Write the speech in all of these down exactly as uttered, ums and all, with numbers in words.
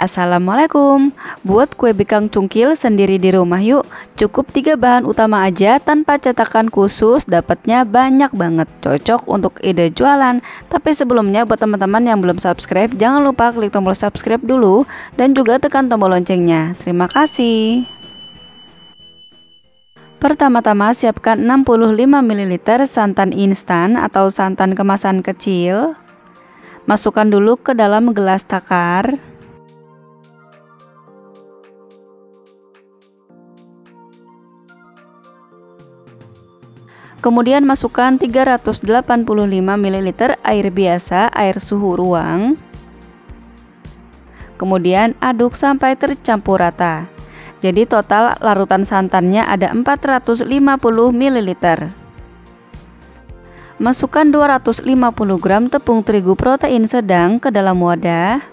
Assalamualaikum. Buat kue bikang cungkil sendiri di rumah yuk. Cukup tiga bahan utama aja tanpa cetakan khusus, dapatnya banyak banget. Cocok untuk ide jualan. Tapi sebelumnya buat teman-teman yang belum subscribe, jangan lupa klik tombol subscribe dulu dan juga tekan tombol loncengnya. Terima kasih. Pertama-tama siapkan enam puluh lima mililiter santan instan atau santan kemasan kecil. Masukkan dulu ke dalam gelas takar. Kemudian masukkan tiga ratus delapan puluh lima mililiter air biasa, air suhu ruang. Kemudian aduk sampai tercampur rata. Jadi total larutan santannya ada empat ratus lima puluh mililiter. Masukkan dua ratus lima puluh gram tepung terigu protein sedang ke dalam wadah.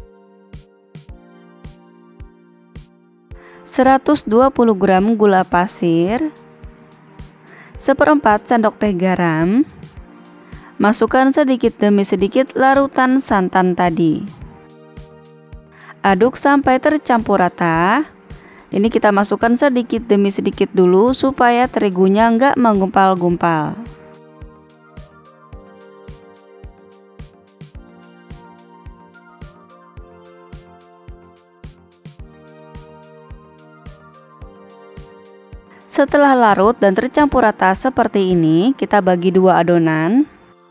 seratus dua puluh gram gula pasir. Seperempat sendok teh garam. Masukkan sedikit demi sedikit larutan santan tadi. Aduk sampai tercampur rata. Ini kita masukkan sedikit demi sedikit dulu supaya terigunya nggak menggumpal-gumpal. Setelah larut dan tercampur rata seperti ini, kita bagi dua adonan.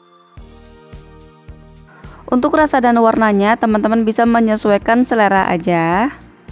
Untuk rasa dan warnanya, teman-teman bisa menyesuaikan selera aja.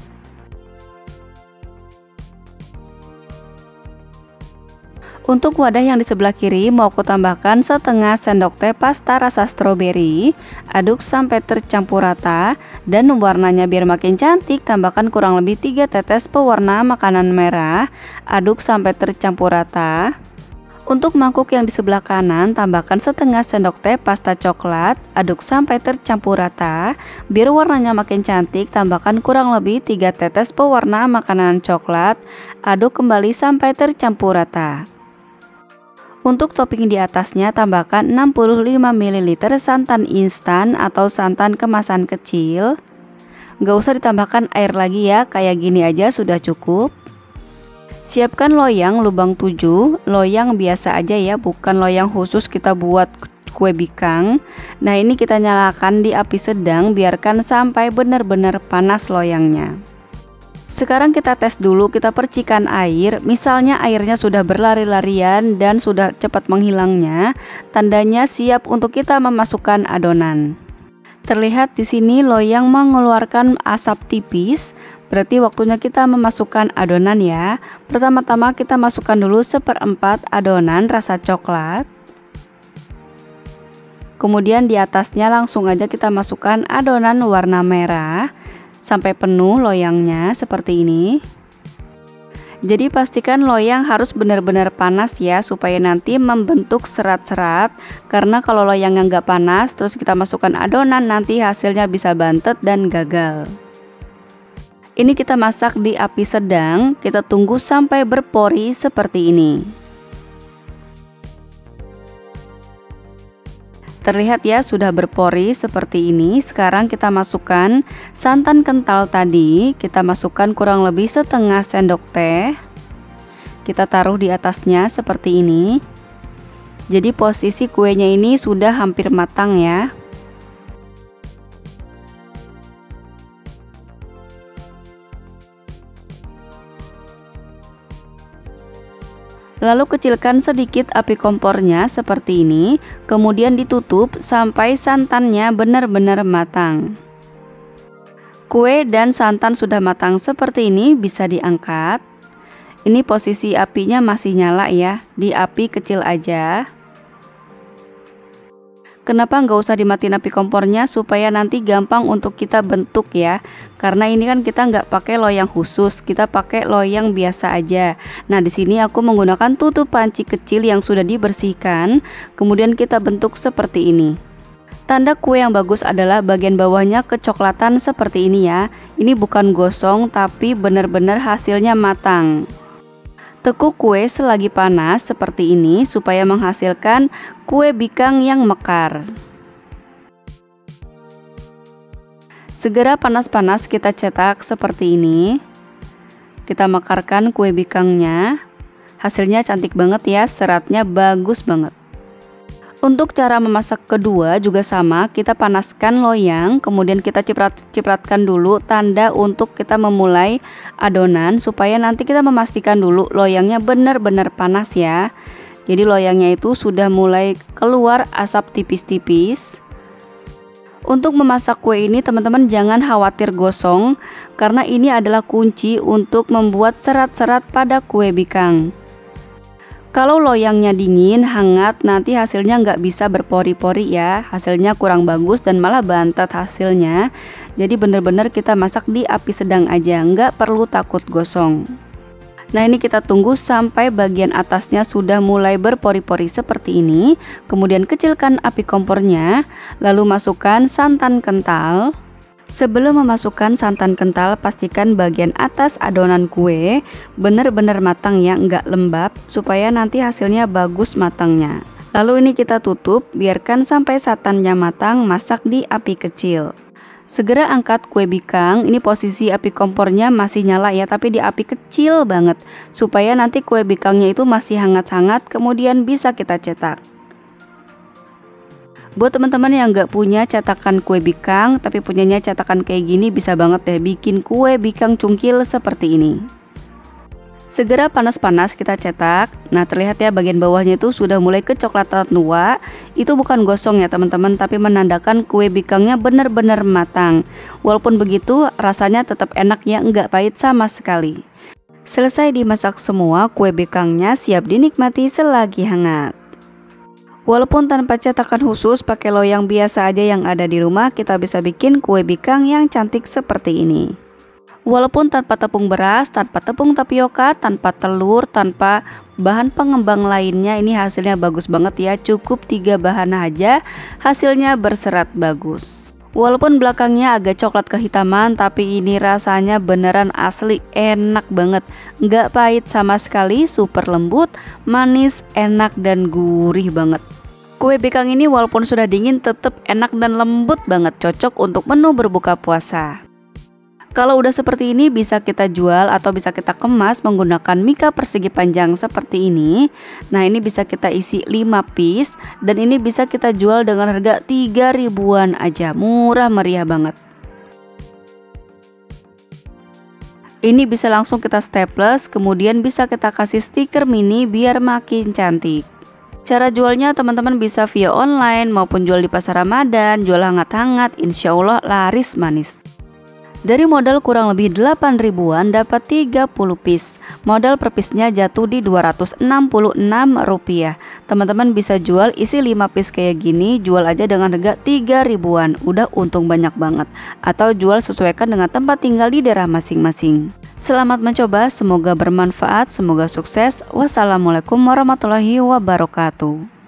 Untuk wadah yang di sebelah kiri mau aku tambahkan setengah sendok teh pasta rasa stroberi. Aduk sampai tercampur rata dan warnanya biar makin cantik, tambahkan kurang lebih tiga tetes pewarna makanan merah. Aduk sampai tercampur rata. Untuk mangkuk yang di sebelah kanan tambahkan setengah sendok teh pasta coklat. Aduk sampai tercampur rata. Biar warnanya makin cantik, tambahkan kurang lebih tiga tetes pewarna makanan coklat. Aduk kembali sampai tercampur rata. Untuk topping di atasnya tambahkan enam puluh lima mililiter santan instan atau santan kemasan kecil. Gak usah ditambahkan air lagi ya, kayak gini aja sudah cukup. Siapkan loyang lubang tujuh, loyang biasa aja ya, bukan loyang khusus kita buat kue bikang. Nah ini kita nyalakan di api sedang, biarkan sampai benar-benar panas loyangnya. Sekarang kita tes dulu, kita percikan air. Misalnya airnya sudah berlari-larian dan sudah cepat menghilangnya, tandanya siap untuk kita memasukkan adonan. Terlihat di sini loyang mengeluarkan asap tipis, berarti waktunya kita memasukkan adonan ya. Pertama-tama kita masukkan dulu seperempat adonan rasa coklat. Kemudian di atasnya langsung aja kita masukkan adonan warna merah. Sampai penuh loyangnya seperti ini. Jadi pastikan loyang harus benar-benar panas ya, supaya nanti membentuk serat-serat. Karena kalau loyangnya nggak panas terus kita masukkan adonan, nanti hasilnya bisa bantet dan gagal. Ini kita masak di api sedang, kita tunggu sampai berpori seperti ini. Terlihat ya sudah berpori seperti ini. Sekarang kita masukkan santan kental tadi. Kita masukkan kurang lebih setengah sendok teh. Kita taruh di atasnya seperti ini. Jadi posisi kuenya ini sudah hampir matang ya. Lalu kecilkan sedikit api kompornya seperti ini, kemudian ditutup sampai santannya benar-benar matang. Kue dan santan sudah matang seperti ini, bisa diangkat. Ini posisi apinya masih nyala ya, di api kecil aja. Kenapa nggak usah dimatiin api kompornya? Supaya nanti gampang untuk kita bentuk ya. Karena ini kan kita nggak pakai loyang khusus, kita pakai loyang biasa aja. Nah di sini aku menggunakan tutup panci kecil yang sudah dibersihkan. Kemudian kita bentuk seperti ini. Tanda kue yang bagus adalah bagian bawahnya kecoklatan seperti ini ya. Ini bukan gosong tapi benar-benar hasilnya matang. Tekuk kue selagi panas seperti ini supaya menghasilkan kue bikang yang mekar. Segera panas-panas kita cetak seperti ini. Kita mekarkan kue bikangnya. Hasilnya cantik banget ya, seratnya bagus banget. Untuk cara memasak kedua juga sama, kita panaskan loyang, kemudian kita ciprat-cipratkan dulu tanda untuk kita memulai adonan, supaya nanti kita memastikan dulu loyangnya benar-benar panas ya. Jadi loyangnya itu sudah mulai keluar asap tipis-tipis. Untuk memasak kue ini teman-teman jangan khawatir gosong, karena ini adalah kunci untuk membuat serat-serat pada kue bikang. Kalau loyangnya dingin, hangat, nanti hasilnya nggak bisa berpori-pori ya. Hasilnya kurang bagus dan malah bantet hasilnya. Jadi bener-bener kita masak di api sedang aja, nggak perlu takut gosong. Nah ini kita tunggu sampai bagian atasnya sudah mulai berpori-pori seperti ini. Kemudian kecilkan api kompornya, lalu masukkan santan kental. Sebelum memasukkan santan kental, pastikan bagian atas adonan kue benar-benar matang ya, nggak lembab, supaya nanti hasilnya bagus matangnya. Lalu ini kita tutup, biarkan sampai santannya matang, masak di api kecil. Segera angkat kue bikang, ini posisi api kompornya masih nyala ya, tapi di api kecil banget, supaya nanti kue bikangnya itu masih hangat-hangat, kemudian bisa kita cetak. Buat teman-teman yang nggak punya cetakan kue bikang tapi punyanya cetakan kayak gini, bisa banget deh bikin kue bikang cungkil seperti ini. Segera panas-panas kita cetak. Nah terlihat ya bagian bawahnya itu sudah mulai kecoklatan tua. Itu bukan gosong ya teman-teman, tapi menandakan kue bikangnya benar-benar matang. Walaupun begitu rasanya tetap enak ya, nggak pahit sama sekali. Selesai dimasak semua, kue bikangnya siap dinikmati selagi hangat. Walaupun tanpa cetakan khusus, pakai loyang biasa aja yang ada di rumah, kita bisa bikin kue bikang yang cantik seperti ini. Walaupun tanpa tepung beras, tanpa tepung tapioka, tanpa telur, tanpa bahan pengembang lainnya, ini hasilnya bagus banget ya. Cukup tiga bahan aja, hasilnya berserat bagus. Walaupun belakangnya agak coklat kehitaman, tapi ini rasanya beneran asli enak banget. Nggak pahit sama sekali, super lembut, manis, enak, dan gurih banget. Kue bikang ini walaupun sudah dingin tetap enak dan lembut banget, cocok untuk menu berbuka puasa. Kalau udah seperti ini bisa kita jual atau bisa kita kemas menggunakan mika persegi panjang seperti ini. Nah ini bisa kita isi lima piece dan ini bisa kita jual dengan harga tiga ribuan aja, murah meriah banget. Ini bisa langsung kita staples, kemudian bisa kita kasih stiker mini biar makin cantik. Cara jualnya teman-teman bisa via online maupun jual di pasar Ramadan, jual hangat-hangat, insya Allah laris manis. Dari modal kurang lebih delapan ribuan dapat tiga puluh piece. Modal per piece-nya jatuh di dua ratus enam puluh enam rupiah. Teman-teman bisa jual isi lima piece kayak gini, jual aja dengan harga tiga ribuan. Udah untung banyak banget. Atau jual sesuaikan dengan tempat tinggal di daerah masing-masing. Selamat mencoba, semoga bermanfaat, semoga sukses. Wassalamualaikum warahmatullahi wabarakatuh.